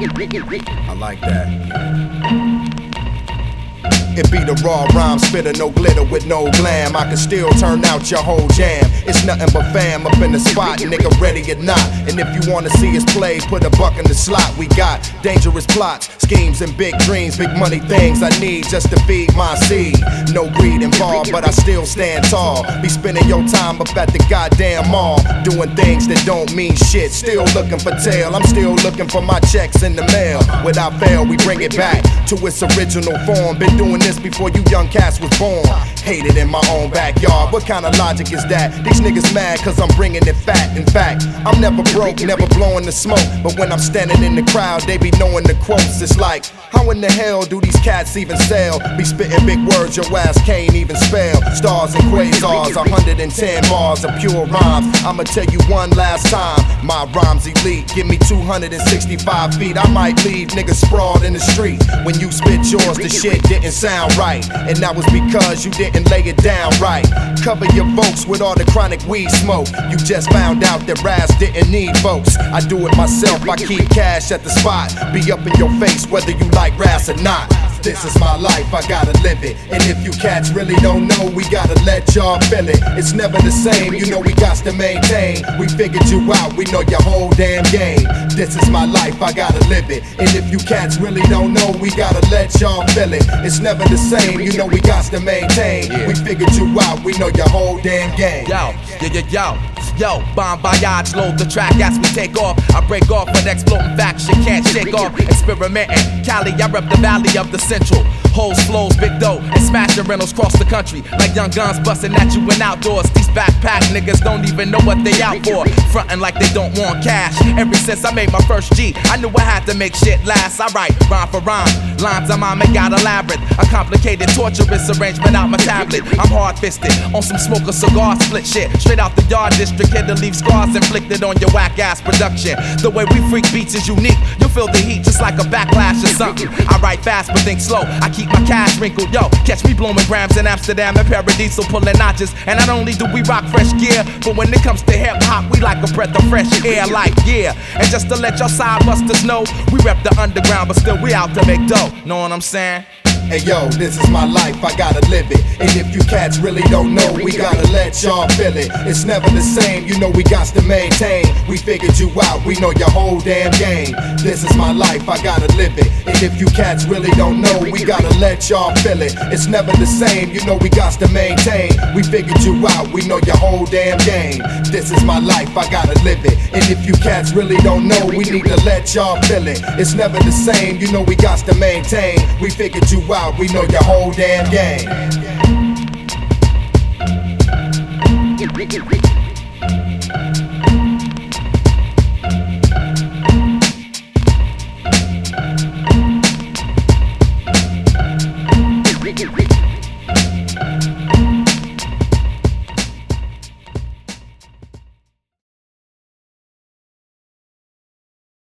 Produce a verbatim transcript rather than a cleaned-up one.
I like that. It be the raw rhyme spitter, no glitter with no glam. I can still turn out your whole jam. It's nothing but fam up in the spot, nigga, ready or not. And if you wanna see us play, put a buck in the slot. We got dangerous plots, schemes and big dreams, big money things I need just to feed my seed. No greed involved, but I still stand tall. Be spending your time up at the goddamn mall, doing things that don't mean shit. Still looking for tail, I'm still looking for my checks in the mail. Without fail, we bring it back to its original form. Been doing this before you young cats was born. Hated in my own backyard, what kind of logic is that? These niggas mad cause I'm bringing it fat. In fact, I'm never broke, never blowing the smoke. But when I'm standing in the crowd, they be knowing the quotes. It's like, how in the hell do these cats even sell? Be spitting big words your ass can't even spell. Stars and quasars, one hundred ten bars of pure rhymes. I'ma tell you one last time, my rhymes elite. Give me two hundred sixty-five feet, I might leave niggas sprawled in the street. When you spit yours, the shit didn't sound right, and that was because you didn't lay it down right. Cover your folks with all the chronic weed smoke. You just found out that Raz didn't need folks. I do it myself, I keep cash at the spot. Be up in your face whether you like Raz or not. This is my life, I gotta live it. And if you cats really don't know, we gotta let y'all feel it. It's never the same, you know we got to maintain. We figured you out, we know your whole damn game. This is my life, I gotta live it. And if you cats really don't know, we gotta let y'all feel it. It's never the same, you know we got to maintain. We figured you out, we know your whole damn game. Yo, yo, yo, yo. Yo, bon voyage, load the track as we take off. I break off an exploding fact, shit can't shake off. Experimenting, Cali, I rep the valley of the central. Hoes, flows, big dough, and smashing rentals cross the country. Like young guns busting at you in outdoors. These backpack niggas don't even know what they out for. Frontin' like they don't want cash. Ever since I made my first G, I knew I had to make shit last. I write rhyme for rhyme, lines on my make out a labyrinth. A complicated, torturous arrangement out my tablet. I'm hard-fisted, on some smoker cigar split shit. Straight out the yard district, here to leave scars inflicted on your whack-ass production. The way we freak beats is unique. You'll feel the heat just like a backlash or something. I write fast but think slow. I keep my cash wrinkled. Yo, catch me blowing grams in Amsterdam and Paradiso, pulling notches. And not only do we rock fresh gear, but when it comes to hip-hop, we like a breath of fresh air, like yeah. And just to let y'all side busters know, we rep the underground, but still we out to make dough. Know what I'm saying? Hey yo, this is my life, I gotta live it. And if you cats really don't know, we gotta let y'all feel it. It's never the same, you know we got to maintain. We figured you out, we know your whole damn game. This is my life, I gotta live it. And if you cats really don't know, we gotta let y'all feel it. It's never the same, you know we got to maintain. We figured you out, we know your whole damn game. This is my life, I gotta live it. And if you cats really don't know, we need to let y'all feel it. It's never the same, you know we got to maintain. We figured you out, we know your whole damn game.